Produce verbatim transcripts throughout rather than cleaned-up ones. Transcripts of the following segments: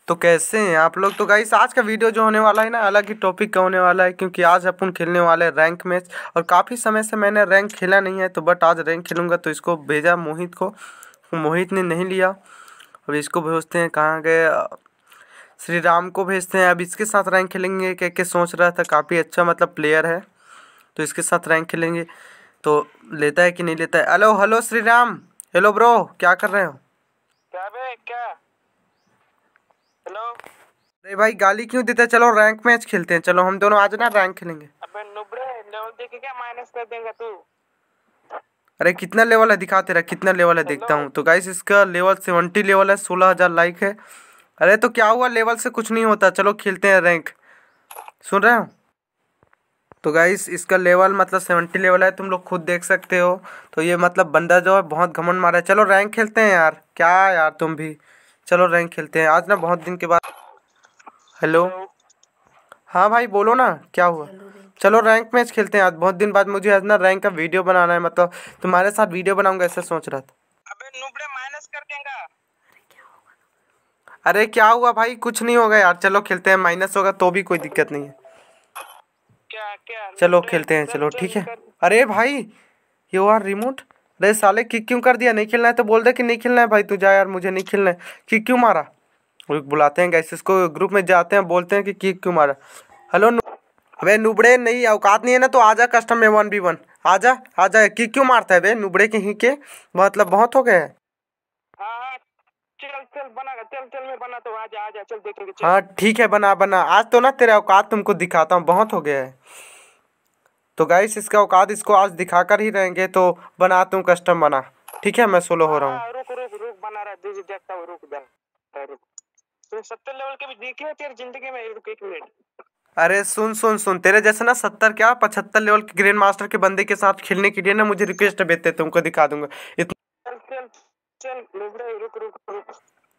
तो कैसे हैं आप लोग। तो गाइस आज का वीडियो जो होने वाला है ना अलग ही टॉपिक का होने वाला है, क्योंकि आज अपन खेलने वाले हैं रैंक मैच। और काफ़ी समय से मैंने रैंक खेला नहीं है, तो बट आज रैंक खेलूँगा। तो इसको भेजा मोहित को, मोहित ने नहीं लिया। अब इसको भेजते हैं, कहाँ गए, श्री राम को भेजते हैं। अब इसके साथ रैंक खेलेंगे कह के सोच रहा था, काफ़ी अच्छा मतलब प्लेयर है, तो इसके साथ रैंक खेलेंगे। तो लेता है कि नहीं लेता है। Hello hello Shri Ram, hello bro, क्या कर रहे हो? क्या बे क्या? हेलो। अरे भाई गाली क्यों देते? चलो रैंक मैच खेलते हैं, चलो हम दोनों आज ना रैंक खेलेंगे। अबे नुबड़े, लेवल देख के क्या माइनस कर देगा तू? अरे कितना लेवल है दिखा तेरा, कितना लेवल है देखता हूँ। तो गाइस इसका लेवल सेवेंटी लेवल है, सोलह हजार लाइक है। अरे तो क्या हुआ, लेवल से कुछ नहीं होता, चलो खेलते हैं रैंक। सुन रहे हो? तो गाइस इसका लेवल मतलब सेवेंटी लेवल है, तुम लोग खुद देख सकते हो। तो ये मतलब बंदा जो है बहुत घमंड मारा है। चलो रैंक खेलते हैं यार, क्या यार तुम भी, चलो रैंक खेलते हैं आज ना बहुत दिन के बाद। हेलो, हाँ भाई बोलो ना, क्या हुआ? चलो रैंक मैच खेलते हैं आज, बहुत दिन बाद मुझे आज ना रैंक का वीडियो बनाना है, मतलब तुम्हारे साथ वीडियो बनाऊंगा ऐसा सोच रहा था। अबे नुबड़े माइनस कर देगा। अरे क्या हुआ भाई, कुछ नहीं होगा यार, चलो खेलते हैं। माइनस होगा तो भी कोई दिक्कत नहीं है, क्या क्या चलो नुबड़े, खेलते हैं, चल चलो चल ठीक है। कर। अरे भाई यू आर रिमोट, अरे साले किक क्यों कर दिया? नहीं खेलना है तो बोल दे कि नहीं खेलना है भाई, तू जा यार, मुझे नहीं खेलना है। किक क्यों मारा? रुक, बुलाते हैं गाइस इसको, ग्रुप में जाते हैं, बोलते हैं कि किक क्यों मारा। हेलो नु... अबे नुबड़े, नहीं औकात नहीं है ना तो आजा कस्टम में वन बी वन, आजा आजा। किक क्यों मारता है बे नुबड़े के ही के, मतलब बहुत हो गया है। हाँ हाँ, चल चल बना, चल चल मैं बना तो आजा आजा, चल देखेंगे चल। हाँ ठीक है, बना बना, आज तो ना तेरे औकात तुमको दिखाता हूँ, बहुत हो गया है। तो गाइस इसका औकात इसको आज दिखाकर ही रहेंगे, तो बनाता हूँ कस्टम बना, ठीक है। मैं सोलो हो हाँ रहा हूँ। हाँ, रुक रुक रुक, बना रहा है, देखता हूँ, रुक बना रुक। तू सत्तर लेवल के भी देखे तेरी जिंदगी में? रुक एक मिनट। अरे सुन सुन सुन, तेरे जैसे ना सत्तर क्या पचहत्तर लेवल के ग्रैंड मास्टर के बंदे के साथ खेलने के लिए ना मुझे रिक्वेस्ट भेजते, तुमको दिखा दूंगा इतना। चल चल चल नुबड़े, रुक रुक रुक।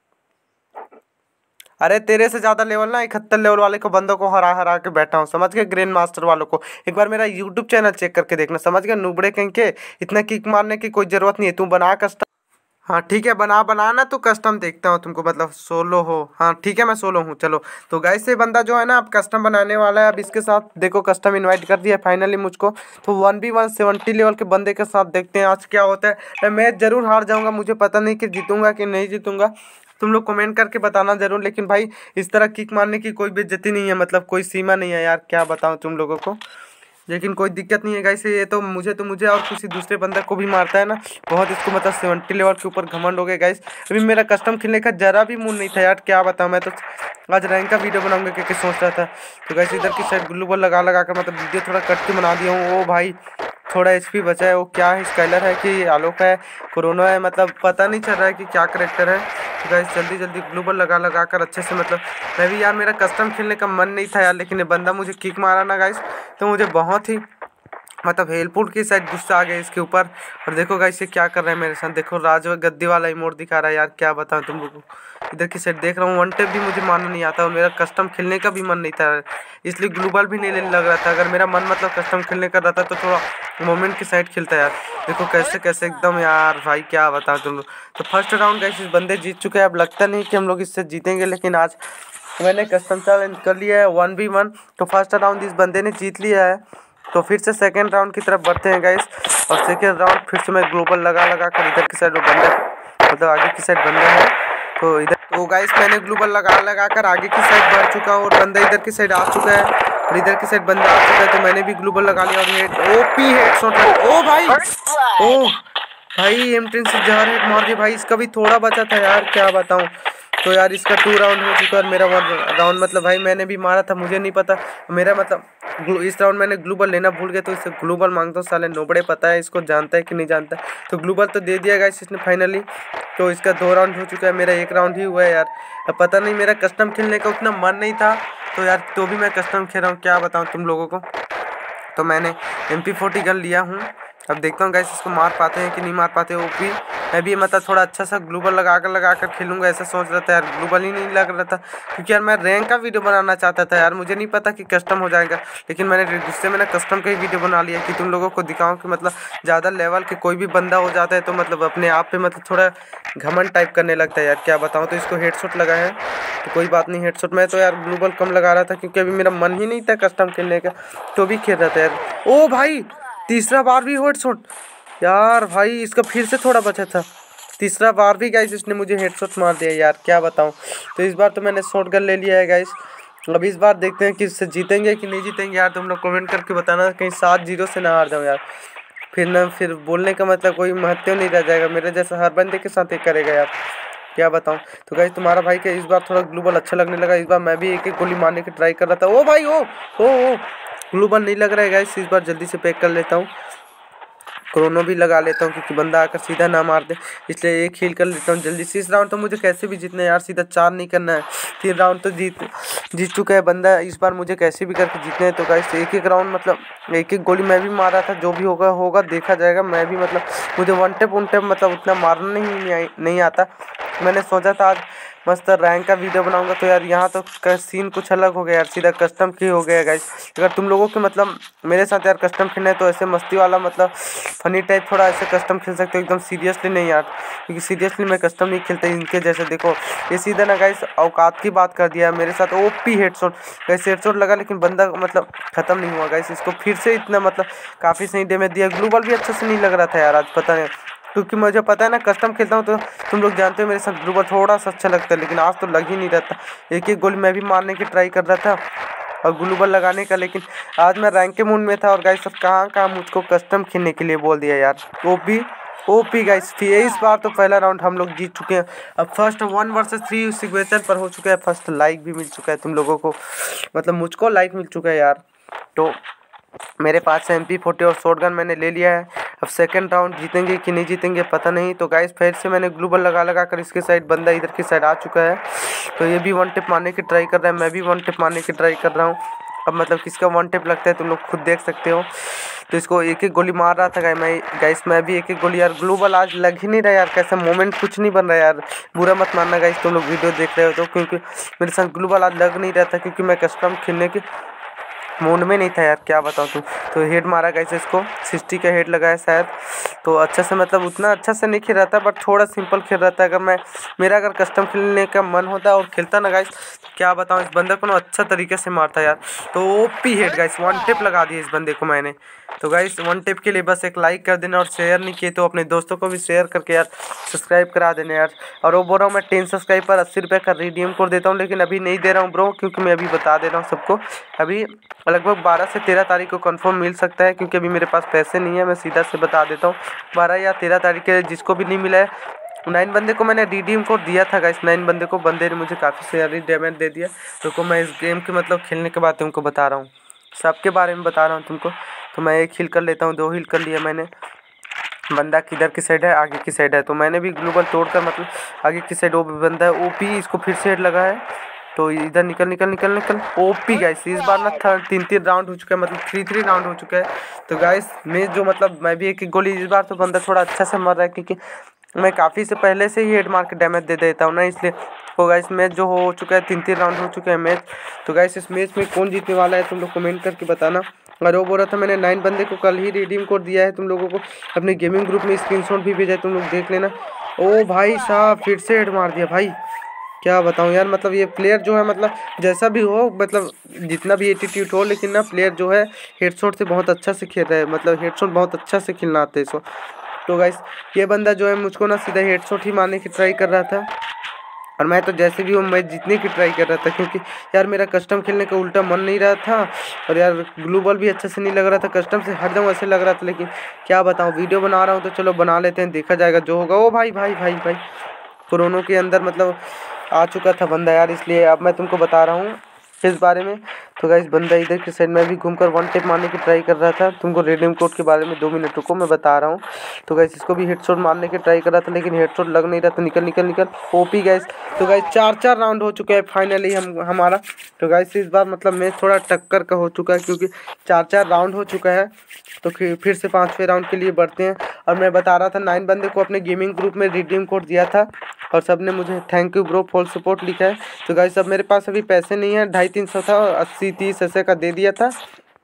अरे तेरे से ज्यादा लेवल ना इकहत्तर लेवल वाले को बंदों को हरा हरा के बैठा हूँ, समझ गए? ग्रैंड मास्टर वालों को एक बार मेरा यूट्यूब चैनल चेक करके देखना, समझ गए? नुबड़े कहीं के इतना किक मारने की कोई जरूरत नहीं है, तू बना कस्टम। हाँ ठीक है, बना बनाना तो कस्टम देखता हूँ तुमको, मतलब सोलो हो। हाँ ठीक है, मैं सोलो हूँ, चलो। तो गाइस से बंदा जो है ना अब कस्टम बनाने वाला है, अब इसके साथ देखो कस्टम इनवाइट कर दिया फाइनली मुझको। तो one v one seventy level के बंदे के साथ देखते हैं आज क्या होता है। मैं मैच जरूर हार जाऊँगा, मुझे पता नहीं कि जीतूंगा कि नहीं जीतूंगा, तुम लोग कमेंट करके बताना जरूर। लेकिन भाई इस तरह किक मारने की कोई बेइज्जती नहीं है, मतलब कोई सीमा नहीं है यार, क्या बताऊँ तुम लोगों को। लेकिन कोई दिक्कत नहीं है गाइस, ये तो मुझे तो मुझे और किसी दूसरे बंदे को भी मारता है ना बहुत, इसको मतलब सेवेंटी लेवल के ऊपर घमंड हो गया गाइस। अभी मेरा कस्टम खेलने का जरा भी मूड नहीं था यार, क्या बताऊँ। मैं तो आज रैंक का वीडियो बनाऊंगा क्योंकि सोच रहा था। तो गाइस इधर की साइड ग्लू बॉल लगा लगा कर मतलब वीडियो थोड़ा कट के बना दिया हूँ। ओ भाई थोड़ा एचपी बचा है, वो क्या है, स्काइलर है कि आलोक है, कोरोना है, मतलब पता नहीं चल रहा है कि क्या करेक्टर है। तो गाइस जल्दी जल्दी ग्लू बॉल लगा लगा कर अच्छे से, मतलब मैं भी यार, मेरा कस्टम खेलने का मन नहीं था यार, लेकिन ये बंदा मुझे किक मारा ना गाइस, तो मुझे बहुत ही मतलब हेल्पफुल की साइड गुस्सा आ गया इसके ऊपर। और देखो गाइस ये क्या कर रहा है मेरे साथ, देखो राज गद्दी वाला इमोट दिखा रहा है यार, क्या बताऊं तुम लोगों को। इधर की साइड देख रहा हूँ, वन टेप भी मुझे मारना नहीं आता और मेरा कस्टम खेलने का भी मन नहीं था, इसलिए ग्लोबल भी नहीं लेने लग रहा था। अगर मेरा मन मतलब कस्टम खेलने का रहता तो थोड़ा मोमेंट की साइड खेलता यार। देखो कैसे कैसे एकदम यार, भाई क्या बताऊं तुम लोग। तो फर्स्ट राउंड गाइस इस बंदे जीत चुके हैं, अब लगता नहीं कि हम लोग इससे जीतेंगे, लेकिन आज मैंने कस्टम चैलेंज कर लिया है वन बी वन। तो फर्स्ट राउंड इस बंदे ने जीत लिया है, तो फिर से सेकंड राउंड की तरफ बढ़ते हैं गाइस। और सेकंड राउंड फिर से मैं ग्लोबल लगा लगा कर इधर की साइड वो बंदा, मतलब आगे की साइड बंदा है, तो इधर तो गाइस मैंने ग्लोबल लगा लगा कर आगे की साइड बढ़ चुका हूँ और बंदा इधर की साइड आ चुका है और इधर की साइड बंदा आ चुका है। तो मैंने भी ग्लोबल लगा लिया और हेड ओपी हेड शॉट, ओ भाई ओ भाई एम टेन से जहर हेड मार दिया भाई, इसका भी थोड़ा बचा था यार, क्या बताऊँ। तो यार इसका टू राउंड हो चुका है और मेरा वन राउंड, मतलब भाई मैंने भी मारा था, मुझे नहीं पता मेरा मतलब इस राउंड मैंने ग्लोबल लेना भूल गया, तो इससे ग्लोबल मांगता हूँ, साले नोबड़े पता है इसको, जानता है कि नहीं जानता। तो ग्लोबल तो दे दिया गाइस इसने फाइनली। तो इसका दो राउंड हो चुका है, मेरा एक राउंड ही हुआ है यार। अब पता नहीं, मेरा कस्टम खेलने का उतना मन नहीं था, तो यार तो भी मैं कस्टम खेल रहा हूँ, क्या बताऊँ तुम लोगों को। तो मैंने एम पी फोर्टी गन लिया हूँ, अब देखता हूँ गाइस इसको मार पाते हैं कि नहीं मार पाते। ओपी मैं भी मतलब थोड़ा अच्छा सा ग्लूबल लगा कर लगा कर खेलूंगा ऐसा सोच रहा था यार। ग्लूबल ही नहीं लग रहा था क्योंकि यार मैं रैंक का वीडियो बनाना चाहता था यार। मुझे नहीं पता कि कस्टम हो जाएगा, लेकिन मैंने गुस्से में ना कस्टम का ही वीडियो बना लिया कि तुम लोगों को दिखाऊं कि मतलब ज़्यादा लेवल के कोई भी बंदा हो जाता है तो मतलब अपने आप पे मतलब थोड़ा घमंड टाइप करने लगता है यार। क्या बताऊँ, तो इसको हेडशॉट लगा है तो कोई बात नहीं। हेडशॉट मैं तो यार ग्लूबल कम लगा रहा था क्योंकि अभी मेरा मन ही नहीं था कस्टम खेलने का, तो भी खेल रहा था यार। ओ भाई तीसरा बार भी हेडशॉट यार। भाई इसका फिर से थोड़ा बचा था, तीसरा बार भी गाइस इसने मुझे हेडशॉट मार दिया यार। क्या बताऊं, तो इस बार तो मैंने शॉटगन ले लिया है गाइस। अब इस बार देखते हैं कि इससे जीतेंगे कि नहीं जीतेंगे यार। तुम लोग कमेंट करके बताना, कहीं सात जीरो से ना हार जाओ यार। फिर ना फिर बोलने का मतलब कोई महत्व नहीं रह जाएगा, मेरे जैसा हर बंदे के साथ एक करेगा यार। क्या बताऊं, तो गाइस तुम्हारा भाई का इस बार थोड़ा ग्लूबल अच्छा लगने लगा। इस बार मैं भी एक एक गोली मारने की ट्राई कर रहा था। ओ भाई ओ ओ ओ ग्लूबल नहीं लग रहा है गाइस। इस बार जल्दी से पैक कर लेता हूँ, क्रोनो भी लगा लेता हूँ क्योंकि बंदा आकर सीधा ना मार दे, इसलिए एक हील कर लेता हूँ जल्दी से। इस राउंड तो मुझे कैसे भी जीतना है यार, सीधा चार नहीं करना है। तीन राउंड तो जीत जीत चुका है बंदा, इस बार मुझे कैसे भी करके जीतने हैं। तो गाइस एक एक राउंड मतलब एक एक गोली मैं भी मार रहा था, जो भी होगा होगा देखा जाएगा। मैं भी मतलब मुझे वन टेप वन टेप मतलब उतना मारना नहीं नहीं, नहीं आता। मैंने सोचा था आज मस्त रैंक का वीडियो बनाऊंगा, तो यार यहाँ तो सीन कुछ अलग हो गया यार, सीधा कस्टम की हो गया गाइस। अगर तुम लोगों के मतलब मेरे साथ यार कस्टम खेलना है तो ऐसे मस्ती वाला मतलब फनी टाइप थोड़ा ऐसे कस्टम खेल सकते हो, एकदम सीरियसली नहीं यार, क्योंकि सीरियसली मैं कस्टम नहीं खेलता इनके जैसे। देखो ये सीधा ना गाइस औकात की बात कर दिया मेरे साथ। ओपी हेडशॉट गाइस, हेडशॉट लगा लेकिन बंदा मतलब खत्म नहीं हुआ गाइस। इसको फिर से इतना मतलब काफ़ी सही डैमेज दिया। ग्लूबल भी अच्छे से नहीं लग रहा था यार आज, पता नहीं क्योंकि मुझे पता है ना कस्टम खेलता हूँ तो तुम लोग जानते हो मेरे साथ ग्लूबल थोड़ा सा अच्छा लगता है, लेकिन आज तो लग ही नहीं रहा था। एक एक गोली मैं भी मारने की ट्राई कर रहा था और ग्लूबल लगाने का, लेकिन आज मैं रैंक के मूड में था और गाइस सब कहाँ कहाँ मुझको कस्टम खेलने के लिए बोल दिया यार। ओपी ओपी गाइस, इस बार तो पहला राउंड हम लोग जीत चुके हैं। अब first one versus three signature पर हो चुका है, फर्स्ट लाइक भी मिल चुका है तुम लोगों को, मतलब मुझको लाइक मिल चुका है यार। तो मेरे पास से एम पी फोर्टी और शॉटगन मैंने ले लिया है। अब सेकंड राउंड जीतेंगे कि नहीं जीतेंगे पता नहीं। तो गाइस फिर से मैंने ग्लूबल लगा लगा कर इसके साइड बंदा इधर की साइड आ चुका है, तो ये भी वन टिप मारने की ट्राई कर रहा है, मैं भी वन टिप मारने की ट्राई कर रहा हूँ। अब मतलब किसका वन टिप लगता है तुम लोग खुद देख सकते हो। तो इसको एक एक गोली मार रहा था गाइस मैं गाइस मैं भी एक एक गोली। यार ग्लूबल आज लग ही नहीं रहा यार, कैसा मोमेंट कुछ नहीं बन रहा यार। बुरा मत मानना गाइस तुम लोग वीडियो देख रहे हो तो, क्योंकि मेरे साथ ग्लूबल आज लग नहीं रहा था क्योंकि मैं कस्टम खेलने के मूड में नहीं था यार। क्या बताऊँ तुम, तो हेड मारा गाइस इसको, सिक्सटी का हेड लगा है शायद। तो अच्छा से मतलब उतना अच्छा से नहीं खेल रहा था, बट थोड़ा सिंपल खेल रहा था। अगर मैं मेरा अगर कस्टम खेलने का मन होता और खेलता ना गाइस, तो क्या बताऊँ इस बंदे को ना अच्छा तरीके से मारता यार। तो OP head guys, one tip लगा दिया इस बंदे को मैंने। तो गाइस वन टिप के लिए बस एक लाइक कर देना, और शेयर नहीं किए तो अपने दोस्तों को भी शेयर करके यार सब्सक्राइब करा देना यार। और वो बोल रहा हूँ मैं टेन सब्सक्राइब पर अस्सी रुपये का रिडीम कोड देता हूँ, लेकिन अभी नहीं दे रहा हूँ ब्रो, क्योंकि मैं अभी बता दे रहा हूँ सबको। अभी लगभग बारह से तेरह तारीख को कंफर्म मिल सकता है, क्योंकि अभी मेरे पास पैसे नहीं है। मैं सीधा से बता देता हूँ, बारह या तेरह तारीख के जिसको भी नहीं मिला है। नाइन बंदे को मैंने रिडीम कोड दिया था गाइस, नाइन बंदे को, बंदे ने मुझे काफ़ी सारी डैमेज दे दिया। तो मैं इस गेम के मतलब खेलने के बाद तुमको बता रहा हूँ, सबके बारे में बता रहा हूँ तुमको। तो मैं एक हील कर लेता हूँ, दो हील कर लिया मैंने। बंदा किधर की साइड है, आगे की साइड है, तो मैंने भी ग्लूबल तोड़कर मतलब आगे की साइड वो भी बंदा है ओपी, इसको फिर से हेड लगा है। तो इधर निकल निकल निकल निकल ओपी गाइस। इस बार ना थर्ड तीन तीन राउंड हो चुका है, मतलब थ्री थ्री राउंड हो चुका है। तो गाइस मैं जो मतलब मैं भी एक एक गोली, इस बार तो बंदा थोड़ा अच्छा से मर रहा है, क्योंकि मैं काफ़ी से पहले से ही हेड मार के डैमेज दे देता हूँ ना, इसलिए। तो गाइस मैच जो हो चुका है, तीन तीन राउंड हो चुके हैं मैच। तो गाइस इस मैच में कौन जीतने वाला है तुम लोग कमेंट करके बताना। और वो बोल रहा था मैंने नाइन बंदे को कल ही रिडीम कोड दिया है तुम लोगों को, अपने गेमिंग ग्रुप में स्क्रीनशॉट भी भेजा है, तुम लोग देख लेना। ओ भाई साहब फिर से हेड मार दिया भाई, क्या बताऊं यार। मतलब ये प्लेयर जो है मतलब जैसा भी हो, मतलब जितना भी एटीट्यूड हो, लेकिन ना प्लेयर जो है हेडशॉट से बहुत अच्छा से खेल रहा है, मतलब हेडशॉट बहुत अच्छा से खेलना आता है इसको। तो गाइस ये बंदा जो है मुझको ना सीधा हेडशॉट ही मारने की ट्राई कर रहा था, और मैं तो जैसे भी वो मैच जीतने की ट्राई कर रहा था, क्योंकि यार मेरा कस्टम खेलने का उल्टा मन नहीं रहा था। और यार ग्लूबल भी अच्छे से नहीं लग रहा था, कस्टम से हट जाऊँ ऐसे लग रहा था। लेकिन क्या बताऊँ, वीडियो बना रहा हूँ तो चलो बना लेते हैं, देखा जाएगा जो होगा। ओ भाई भाई भाई भाई कोरोना के अंदर मतलब आ चुका था बंदा यार, इसलिए अब मैं तुमको बता रहा हूँ इस बारे में। तो गाइस बंदा इधर की साइड में भी घूमकर वन टेप मारने की ट्राई कर रहा था। तुमको रिडीम कोड के बारे में दो मिनट रुको, मैं बता रहा हूँ। तो गाइस इसको भी हेडशॉट मारने की ट्राई कर रहा था, लेकिन हेडशॉट लग नहीं रहा था। निकल निकल निकल ओपी गाइस। तो गाइस चार चार राउंड हो चुके हैं फाइनली हम हमारा। तो गाइस इस बार मतलब मैच थोड़ा टक्कर का हो चुका है, क्योंकि चार चार राउंड हो चुका है। तो फिर फिर से पाँचवें राउंड के लिए बढ़ते हैं। और मैं बता रहा था नाइन बंदे को अपने गेमिंग ग्रुप में रिडीम कोड दिया था, और सब ने मुझे thank you bro full support लिखा है। तो गाइस अब मेरे पास अभी पैसे नहीं है, ढाई तीन सौ था, अस्सी तीस ऐसे का दे दिया था।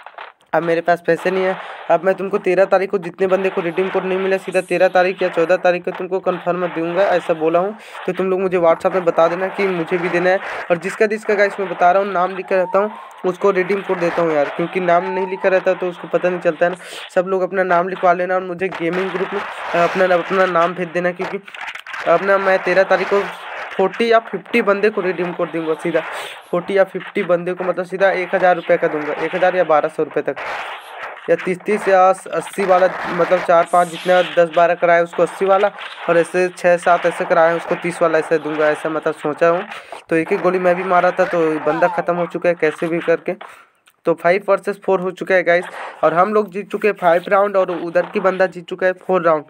अब मेरे पास पैसे नहीं है। अब मैं तुमको तेरह तारीख को जितने बंदे को रिडीम कोड नहीं मिला, सीधा तेरह तारीख या चौदह तारीख को तुमको कन्फर्म दूंगा, ऐसा बोला हूँ। तो तुम लोग मुझे व्हाट्सएप में बता देना कि मुझे भी देना है। और जिसका जिसका गाइस मैं बता रहा हूँ नाम लिखा रहता हूँ, उसको रिडीम कोड देता हूँ यार, क्योंकि नाम नहीं लिखा रहता तो उसको पता नहीं चलता है ना। सब लोग अपना नाम लिखवा लेना और मुझे गेमिंग ग्रुप में अपना अपना नाम भेज देना, क्योंकि अपना मैं तेरह तारीख को फोर्टी या फिफ्टी बंदे को रिडीम कोड दूंगा सीधा। फोर्टी या फिफ्टी बंदे को मतलब सीधा एक हज़ार रुपये का दूंगा, एक हज़ार या बारह सौ रुपये तक, या तीस तीस या अस्सी वाला, मतलब चार पाँच जितना दस बारह कराए उसको अस्सी वाला, और ऐसे छः सात ऐसे कराए उसको तीस वाला ऐसे दूंगा, ऐसा मतलब सोचा हूँ। तो एक एक गोली मैं भी मारा था, तो बंदा ख़त्म हो चुका है कैसे भी करके। तो फाइव वर्सेस फोर हो चुका है गाइस, और हम लोग जीत चुके हैं फाइव राउंड, और उधर की बंदा जीत चुका है फोर राउंड।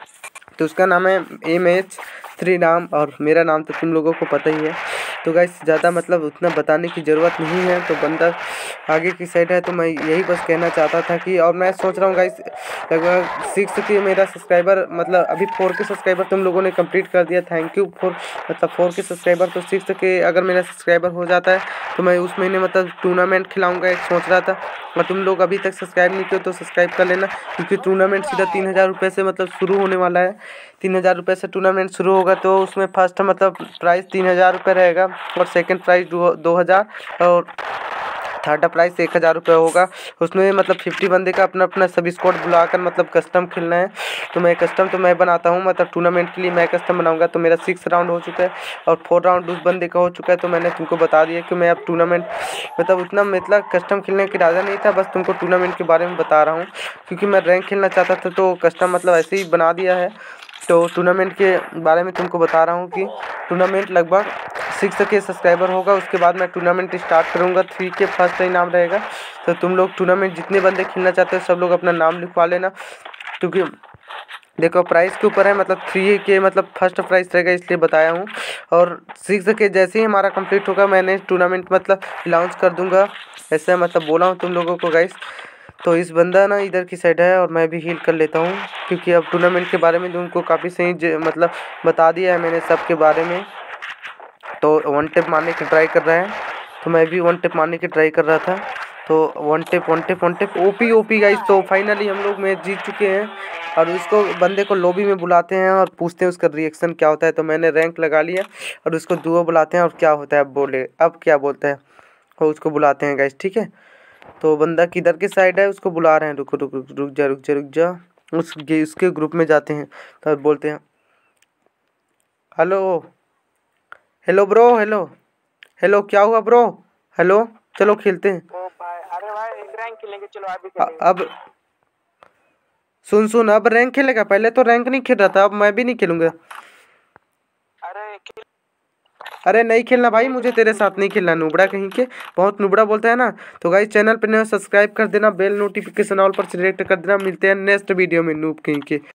तो उसका नाम है एम एच थ्री नाम, और मेरा नाम तो तुम लोगों को पता ही है। तो गाइस ज़्यादा मतलब उतना बताने की ज़रूरत नहीं है। तो बंदा आगे की साइड है, तो मैं यही बस कहना चाहता था कि, और मैं सोच रहा हूँ गाइस लगभग सिक्स की मेरा सब्सक्राइबर, मतलब अभी फोर के सब्सक्राइबर तुम लोगों ने कंप्लीट कर दिया, थैंक यू फोर, मतलब फोर के सब्सक्राइबर। तो सिक्स के अगर मेरा सब्सक्राइबर हो जाता है तो मैं उस महीने मतलब टूर्नामेंट खिलाऊँगा एक, सोच रहा था। और तुम लोग अभी तक सब्सक्राइब नहीं किए तो सब्सक्राइब कर लेना, क्योंकि टूर्नामेंट सीधा तीन हज़ार रुपये से मतलब शुरू होने वाला है। तीन हज़ार रुपये से टूर्नामेंट शुरू होगा, तो उसमें फर्स्ट मतलब प्राइज़ तीन हज़ार रुपये रहेगा, और सेकंड प्राइज़ दो दो हज़ार, और थर्ड प्राइस एक हज़ार रुपये होगा। उसमें मतलब फिफ्टी बंदे का अपना अपना सभी स्क्वाड बुलाकर मतलब कस्टम खेलना है। तो मैं कस्टम तो मैं बनाता हूँ, मतलब टूर्नामेंट के लिए मैं कस्टम बनाऊंगा। तो मेरा सिक्स राउंड हो चुका है, और फोर राउंड उस बंदे का हो चुका है। तो मैंने तुमको बता दिया कि मैं अब टूर्नामेंट मतलब उतना मतलब कस्टम खेलने का इरादा नहीं था, बस तुमको टूर्नामेंट के बारे में बता रहा हूँ, क्योंकि मैं रैंक खेलना चाहता था। तो कस्टम मतलब ऐसे ही बना दिया है। तो टूर्नामेंट के बारे में तुमको बता रहा हूँ कि टूर्नामेंट लगभग सिक्स के सब्सक्राइबर होगा, उसके बाद मैं टूर्नामेंट स्टार्ट करूँगा। थ्री के फर्स्ट ही नाम रहेगा। तो तुम लोग टूर्नामेंट जितने बंदे खेलना चाहते हो सब लोग अपना नाम लिखवा लेना, क्योंकि देखो प्राइस के ऊपर है, मतलब थ्री के मतलब फर्स्ट प्राइस रहेगा, इसलिए बताया हूँ। और सिक्स के जैसे ही हमारा कंप्लीट होगा मैंने टूर्नामेंट मतलब लॉन्च कर दूँगा, ऐसे मतलब बोला हूँ तुम लोगों को गाइस। तो इस बंदा ना इधर की साइड है, और मैं भी हील कर लेता हूँ, क्योंकि अब टूर्नामेंट के बारे में तुमको काफ़ी सही मतलब बता दिया है मैंने सब के बारे में। तो वन टेप मारने की ट्राई कर रहा है, तो मैं भी वन टेप मारने की ट्राई कर रहा था। तो one tap one tap one tap OP OP guys. तो फाइनली हम लोग मैच जीत चुके हैं, और उसको बंदे को लॉबी में बुलाते हैं और पूछते हैं उसका रिएक्शन क्या होता है। तो मैंने रैंक लगा लिया, और उसको दुओ बुलाते हैं, और क्या होता है अब बोले, अब क्या बोलता है, और उसको बुलाते हैं गाइस, ठीक है। तो बंदा किधर के साइड है उसको बुला रहे हैं, रुक रुक रुक रुक जा रुक जा रुक जा उस उसके ग्रुप में जाते हैं। तो बोलते हैं hello hello bro, hello hello, क्या हुआ ब्रो, हेलो, चलो खेलते हैं। ओ भाई, अरे भाई एक रैंक खेलेंगे, चलो अभी अ- खेलेंगे। अब सुन सुन, अब रैंक खेलेगा, पहले तो रैंक नहीं खेल रहा था, अब मैं भी नहीं खेलूंगा। अरे खेल अरे नहीं खेलना भाई, मुझे तेरे साथ नहीं खेलना, नुबड़ा कहीं के, बहुत नुबड़ा बोलता है ना। तो गाइस चैनल पर नया सब्सक्राइब कर देना, बेल नोटिफिकेशन ऑल पर सिलेक्ट कर देना। मिलते हैं नेक्स्ट वीडियो में नूब कहीं के।